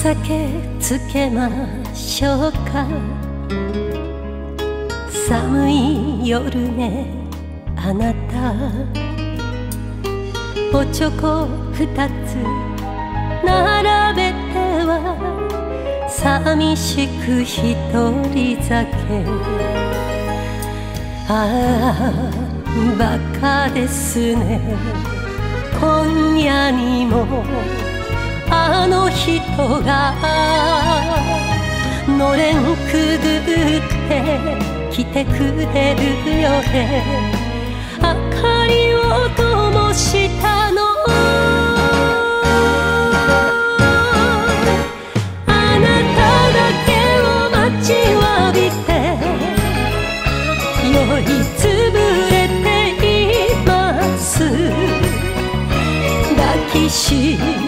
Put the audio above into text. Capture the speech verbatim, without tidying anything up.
酒つけましょうか。寒い夜ねあなた、おちょこふたつ並べては寂しく一人酒。ああバカですね、今夜にもあの人がのれんくぐって来てくれるよね。明かりを灯したの、あなただけを待ちわびて酔いつぶれています。抱きし